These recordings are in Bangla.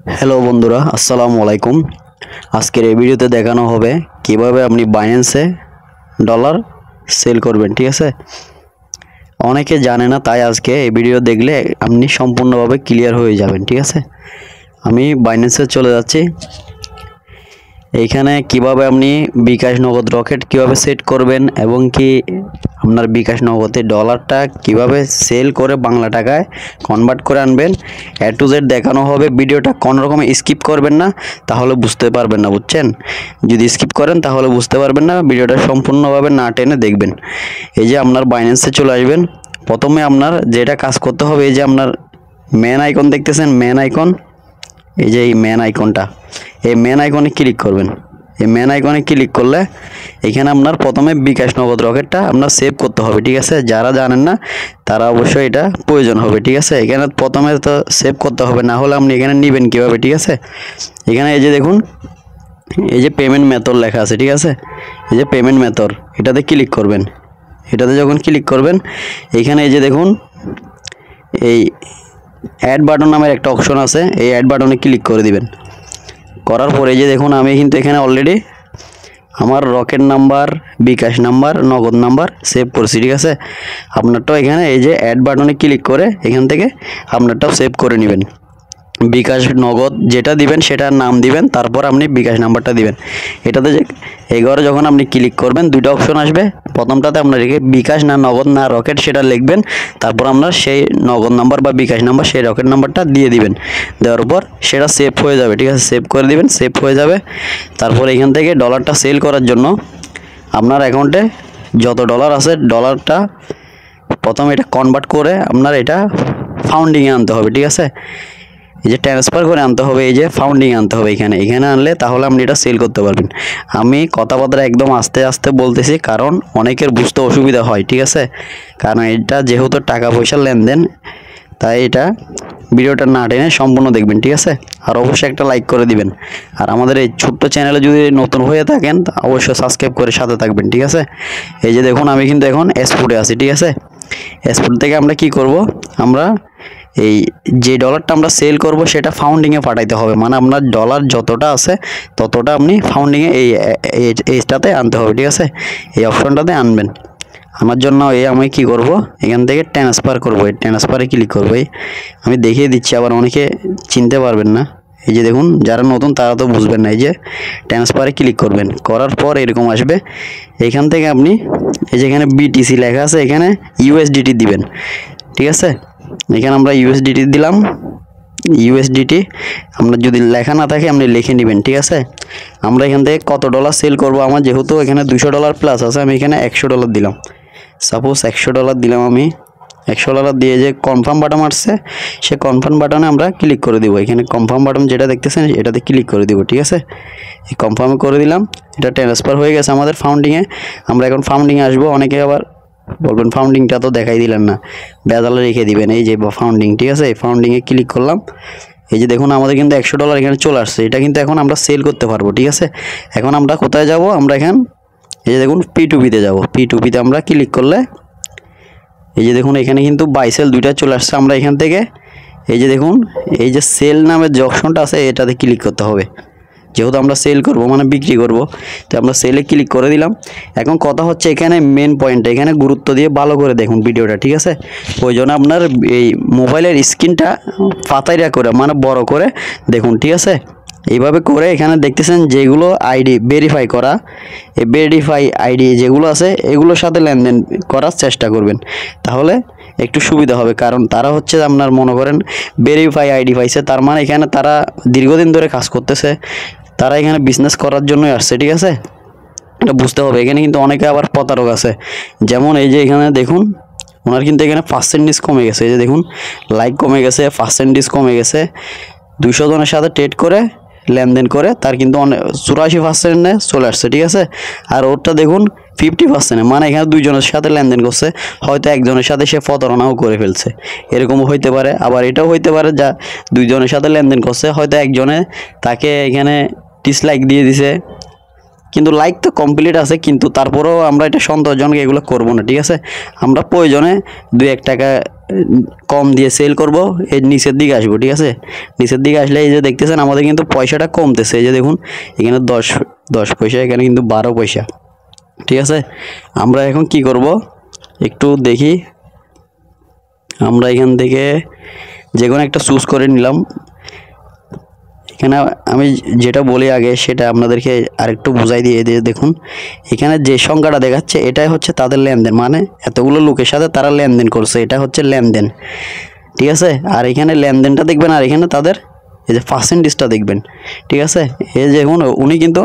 হ্যালো বন্ধুরা, আসসালামু আলাইকুম। আজকের এই ভিডিওতে দেখানো হবে কিভাবে আপনি বাইন্যান্সে ডলার সেল করবেন। ঠিক আছে, অনেকে জানে না, তাই আজকে এই ভিডিও দেখলে আপনি সম্পূর্ণভাবে ক্লিয়ার হয়ে যাবেন। ঠিক আছে, আমি বাইন্যান্সে চলে যাচ্ছি। এইখানে কিভাবে আপনি বিকাশ নগদ রকেট কিভাবে সেট করবেন এবং কি আপনার বিকাশ নগদে ডলারটা কিভাবে সেল করে বাংলা টাকায় কনভার্ট করে আনবেন, এ টু জেড দেখানো হবে। ভিডিওটা কোনো রকম স্কিপ করবেন না, তাহলে বুঝতে পারবেন না, বুঝছেন? যদি স্কিপ করেন তাহলে বুঝতে পারবেন না। ভিডিওটা সম্পূর্ণভাবে না টেনে দেখবেন। এই যে আপনার বাইন্যান্সে চলে আসবেন। প্রথমে আপনার যেটা কাজ করতে হবে, এই যে আপনার ম্যান আইকন দেখতেছেন, ম্যান আইকন, এই যে এই ম্যান আইকনটা, এই ম্যান আইকনে ক্লিক করবেন। এই ম্যান আইকনে ক্লিক করলে এখানে আপনার প্রথমে বিকাশ নগদ রকেটটা আপনার সেভ করতে হবে। ঠিক আছে, যারা জানেন না তারা অবশ্যই এটা প্রয়োজন হবে। ঠিক আছে, এখানে প্রথমে তো সেভ করতে হবে, না হলে আপনি এখানে নেবেন কীভাবে? ঠিক আছে, এখানে এই যে দেখুন, এই যে পেমেন্ট মেথড লেখা আছে। ঠিক আছে, এই যে পেমেন্ট মেথড, এটাতে ক্লিক করবেন। এটাতে যখন ক্লিক করবেন, এখানে এই যে দেখুন, এই অ্যাড বাটন নামের একটা অপশন আছে, এই অ্যাড বাটনে ক্লিক করে দিবেন। করার পরে যে দেখুন, আমি কিন্তু এখানে অলরেডি আমার rocket number, bKash number, Nagad number save করছি। ঠিক আছে, আপনারটাও এখানে এই যে অ্যাড বাটনে ক্লিক করে এখান থেকে আপনারটাও সেভ করে নেবেন। বিকাশ নগদ যেটা দিবেন সেটার নাম দিবেন, তারপর আপনি বিকাশ নাম্বারটা দিবেন। এটাতে যে এগারো যখন আপনি ক্লিক করবেন, দুটো অপশন আসবে। প্রথমটাতে আপনার বিকাশ না নগদ না রকেট সেটা লিখবেন, তারপর আপনার সেই নগদ নাম্বার বা বিকাশ নাম্বার, সেই রকেট নাম্বারটা দিয়ে দিবেন। দেওয়ার পর সেটা সেভ হয়ে যাবে। ঠিক আছে, সেভ করে দিবেন, সেভ হয়ে যাবে। তারপর এখান থেকে ডলারটা সেল করার জন্য আপনার অ্যাকাউন্টে যত ডলার আছে, ডলারটা প্রথমে এটা কনভার্ট করে আপনার এটা ফাউন্ডিংয়ে আনতে হবে। ঠিক আছে, এই যে ট্রান্সফার করে আনতে হবে, এই যে ফাউন্ডিং আনতে হবে এখানে আনলে তাহলে আপনি এটা সেল করতে পারবেন। আমি কথাবার্তা একদম আস্তে আস্তে বলতেছি, কারণ অনেকের বুঝতে অসুবিধা হয়। ঠিক আছে, কারণ এটা যেহেতু টাকা পয়সার লেনদেন, তাই এটা ভিডিওটা না টেনে সম্পূর্ণ দেখবেন। ঠিক আছে, আর অবশ্যই একটা লাইক করে দিবেন। আর আমাদের এই ছোট্ট চ্যানেলে যদি নতুন হয়ে থাকেন, অবশ্যই সাবস্ক্রাইব করে সাথে থাকবেন। ঠিক আছে, এই যে দেখুন, আমি কিন্তু এখন এক্সপোর্টে আছি। ঠিক আছে, এক্সপোর্ট থেকে আমরা কি করব, আমরা এই যে ডলারটা আমরা সেল করব সেটা ফাউন্ডিংয়ে পাঠাইতে হবে। মানে আপনার ডলার যতটা আছে ততটা আপনি ফাউন্ডিংয়ে এইটাতে আনতে হবে। ঠিক আছে, এই অপশনটাতে আনবেন। আমার জন্য আমি কি করব, এখান থেকে ট্রান্সফার করব। এই ট্রান্সফারে ক্লিক করব। আমি দেখিয়ে দিচ্ছি, আবার অনেকে চিনতে পারবেন না। এই যে দেখুন, যারা নতুন তারা তো বুঝবেন না। এই যে ট্রান্সফারে ক্লিক করবেন, করার পর এরকম আসবে। এখান থেকে আপনি এই যেখানে বিটিসি লেখা আছে, এখানে ইউএসডিটি দিবেন। ঠিক আছে, এখানে আমরা ইউএসডিটি দিলাম। ইউএসডিটি আপনার যদি লেখা না থাকে আপনি লিখে নেবেন। ঠিক আছে, আমরা এখান থেকে কত ডলার সেল করব, আমার যেহেতু এখানে 200 ডলার প্লাস আছে, আমি এখানে 100 ডলার দিলাম। সাপোজ 100 ডলার দিলাম। আমি 100 ডলার দিয়ে যে কনফার্ম বাটন আসছে, সে কনফার্ম বাটনে আমরা ক্লিক করে দিব। এখানে কনফার্ম বাটন যেটা দেখতেছেন এটাতে ক্লিক করে দিব। ঠিক আছে, এই কনফার্ম করে দিলাম। এটা ট্রান্সফার হয়ে গেছে আমাদের ফাউন্ডিংয়ে। আমরা এখন ফাউন্ডিংয়ে আসবো। অনেকে আবার বলবেন ফাউন্ডিংটা তো দেখাই দিলেন না, বেজালে রেখে দিবেন। এই যে ফাউন্ডিং, ঠিক আছে, এই ফাউন্ডিংয়ে ক্লিক করলাম। এই যে দেখুন, আমাদের কিন্তু 100 ডলার এখানে চলে আসছে। এটা কিন্তু এখন আমরা সেল করতে পারবো। ঠিক আছে, এখন আমরা কোথায় যাব, আমরা এই যে দেখুন P2P-তে যাব। P2P-তে আমরা ক্লিক করলে এই যে দেখুন, এখানে কিন্তু বাই সেল দুইটা চলে আসছে। আমরা এখান থেকে এই যে দেখুন, এই যে সেল নামের যে অপশনটা আছে এটাতে ক্লিক করতে হবে। যেহেতু আমরা সেল করব, মানে বিক্রি করব, তো আমরা সেলে ক্লিক করে দিলাম। এখন কথা হচ্ছে, এখানে মেন পয়েন্টটা, এখানে গুরুত্ব দিয়ে ভালো করে দেখুন ভিডিওটা। ঠিক আছে, ওই জন্য আপনার এই মোবাইলের স্ক্রিনটা পাতাইরা করে, মানে বড় করে দেখুন। ঠিক আছে, এইভাবে করে এখানে দেখতেছেন যেগুলো আইডি ভেরিফাই করা, এই ভেরিফাই আইডি যেগুলো আছে এগুলোর সাথে লেনদেন করার চেষ্টা করবেন, তাহলে একটু সুবিধা হবে। কারণ তারা হচ্ছে আপনার মনে করেন ভেরিফাই আইডি পাইছে, তার মানে এখানে তারা দীর্ঘদিন ধরে কাজ করতেছে, তারা এখানে বিজনেস করার জন্যই আসছে। ঠিক আছে, এটা বুঝতে হবে। এখানে কিন্তু অনেকে আবার প্রতারক আছে। যেমন এই যে এখানে দেখুন, ওনার কিন্তু এখানে পার্সেন্টেজ কমে গেছে। এই যে দেখুন, লাইক কমে গেছে, পার্সেন্টেজ কমে গেছে। 200 জনের সাথে ট্রেড করে লেনদেন করে তার কিন্তু 84% চলে আসছে। ঠিক আছে, আর ওরটা দেখুন 50%, মানে এখানে 2 জনের সাথে লেনদেন করছে, হয়তো একজনের সাথে সে প্রতারণাও করে ফেলছে, এরকমও হইতে পারে। আবার এটাও হইতে পারে যা 2 জনের সাথে লেনদেন করছে, হয়তো একজনে তাকে এখানে ডিসলাইক দিয়ে দিছে, কিন্তু লাইক তো কমপ্লিট আছে, কিন্তু তারপরেও আমরা এটা সন্তোষজনক এগুলো করব না, ঠিক আছে। আমরা প্রয়োজনে 2-1 টাকা কম দিয়ে সেল করব, এর নিচের দিকে আসবো, ঠিক আছে। নিচের দিকে আসলে এই যে দেখতেছেন আমাদের কিন্তু পয়সাটা কমতেছে, এই যে দেখুন এখানে 10 পয়সা, এখানে কিন্তু 12 পয়সা, ঠিক আছে। আমরা এখন কি করব একটু দেখি। আমরা এখান থেকে যে কোনো একটা চুজ করে নিলাম। এখানে আমি যেটা বলি আগে সেটা আপনাদেরকে আরেকটু বুঝাই দিয়ে দেখুন, এখানে যে সংখ্যাটা দেখাচ্ছে এটাই হচ্ছে তাদের লেনদেন, মানে এতগুলো লোকের সাথে তারা লেনদেন করছে, এটা হচ্ছে লেনদেন, ঠিক আছে। আর এখানে লেনদেনটা দেখবেন, আর এখানে তাদের এই যে পার্সেন্টেজটা দেখবেন, ঠিক আছে। এই যে দেখুন উনি কিন্তু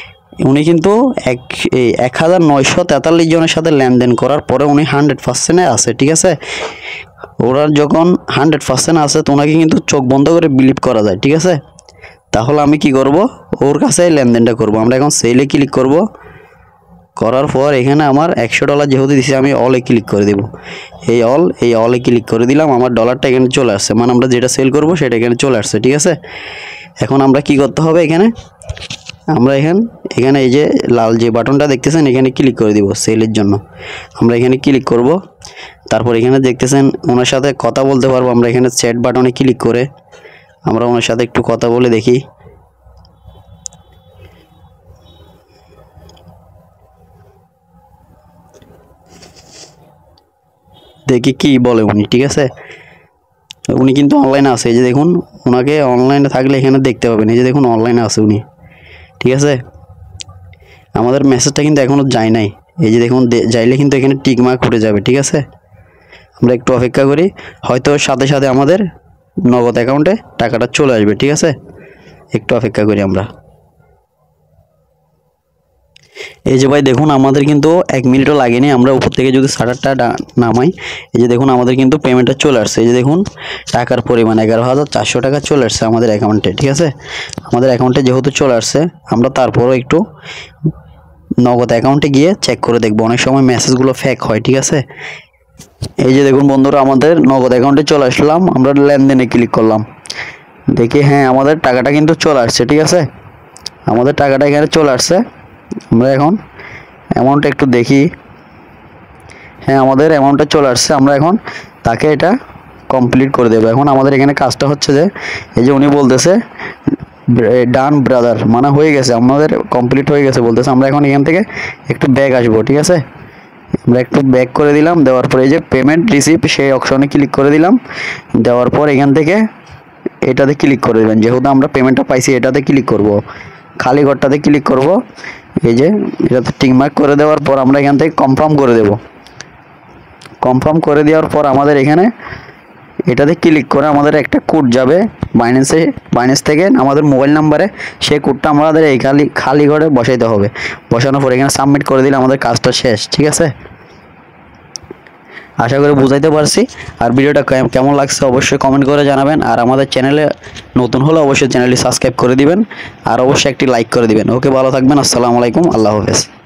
1943 জনের সাথে লেনদেন করার পরে উনি 100%-এ আছে, ঠিক আছে। ওরা যখন 100% আছে তো ওনাকে কিন্তু চোখ বন্ধ করে বিলিভ করা যায়, ঠিক আছে। তাহলে আমি কি করব, ওর কাছে লেনদেনটা করব। আমরা এখন সেলে ক্লিক করব, করার পর এখানে আমার $100 যেহেতু দিছি আমি অলে ক্লিক করে দেব। এই অলে ক্লিক করে দিলাম, আমার ডলারটা এখানে চলে আসছে, মানে আমরা যেটা সেল করব সেটা এখানে চলে আসছে, ঠিক আছে। এখন আমরা কি করতে হবে, আমরা এখানে এই যে লাল যে বাটনটা দেখতেছেন এখানে ক্লিক করে দিব সেলের জন্য। আমরা এখানে ক্লিক করব, তারপর এখানে দেখতেছেন ওনার সাথে কথা বলতে পারবো। আমরা এখানে চ্যাট বাটনে ক্লিক করে আমরা ওনার সাথে একটু কথা বলে দেখি। কি বলে উনি, ঠিক আছে। উনি কিন্তু অনলাইনে আছে, এই যে দেখুন ওনাকে অনলাইনে থাকলে এখানে দেখতে পাবেন, এই যে দেখুন অনলাইনে আছে উনি, ঠিক আছে। আমাদের মেসেজটা কিন্তু এখনও যায় নাই, এই যে দেখুন যাইলে কিন্তু এখানে টিক মার্ক উঠে যাবে, ঠিক আছে। আমরা একটু অপেক্ষা করি, হয়তো সাথে সাথে আমাদের নগদ অ্যাকাউন্টে টাকাটা চলে আসবে, ঠিক আছে। একটু অপেক্ষা করি আমরা। এই যে ভাই দেখুন আমাদের কিন্তু 1 মিনিটও লাগেনি, আমরা উপর থেকে যদি শাটারটা নামাই, এই যে দেখুন আমাদের কিন্তু পেমেন্টটা চলে আসছে। এই যে দেখুন টাকার পরিমাণ 11,400 টাকা চলে আসছে আমাদের অ্যাকাউন্টে, ঠিক আছে। আমাদের অ্যাকাউন্টে যেহেতু চলে আসছে, আমরা তারপরও একটু নগদ অ্যাকাউন্টে গিয়ে চেক করে দেখবো, অনেক সময় মেসেজগুলো ফেক হয়, ঠিক আছে। এই যে দেখুন বন্ধুরা আমাদের নগদ অ্যাকাউন্টে চলে আসলাম, আমরা লেনদেনে ক্লিক করলাম, দেখি হ্যাঁ আমাদের টাকাটা কিন্তু চলে আসছে, ঠিক আছে। আমাদের টাকাটা এখানে চলে আসছে। আমরা এখন অ্যামাউন্টটা একটু দেখি, হ্যাঁ আমাদের অ্যামাউন্টটা চলে আসছে। আমরা এখন তাকে এটা কমপ্লিট করে দেবো। এখন আমাদের এখানে কাজটা হচ্ছে যে এই যে উনি বলতেছে ডান ব্রাদার, মানে হয়ে গেছে, আমাদের কমপ্লিট হয়ে গেছে বলতেছে। আমরা এখন এখান থেকে একটু ব্যাক আসবো, ঠিক আছে। আমরা একটু ব্যাক করে দিলাম, দেওয়ার পরে এই যে পেমেন্ট রিসিভ সেই অপশনে ক্লিক করে দিলাম। দেওয়ার পর এখান থেকে এটাতে ক্লিক করে দেবেন, যেহেতু আমরা পেমেন্টটা পাইছি এটাতে ক্লিক করব, খালি ঘরটাতে ক্লিক করব। এই যে এটাতে টিক মার্ক করে দেওয়ার পর আমরা এখান থেকে কনফার্ম করে দেব। কনফার্ম করে দেওয়ার পর আমাদের এখানে এটাতে ক্লিক করে আমাদের একটা কোড যাবে বাইন্যান্স থেকে আমাদের মোবাইল নাম্বারে, সেই কোডটা আমাদের এই খালি ঘরে বসাইতে হবে। বসানোর পর এখানে সাবমিট করে দিলে আমাদের কাজটা শেষ, ঠিক আছে। আশা করি বুঝাইতে পারছি। আর ভিডিওটা কেমন লাগছে অবশ্যই কমেন্ট করে জানাবেন। আর আমাদের চ্যানেলে নতুন হলে অবশ্যই চ্যানেলটি সাবস্ক্রাইব করে দিবেন, আর অবশ্যই একটি লাইক করে দিবেন। ওকে, ভালো থাকবেন। আসসালামু আলাইকুম, আল্লাহ হাফেজ।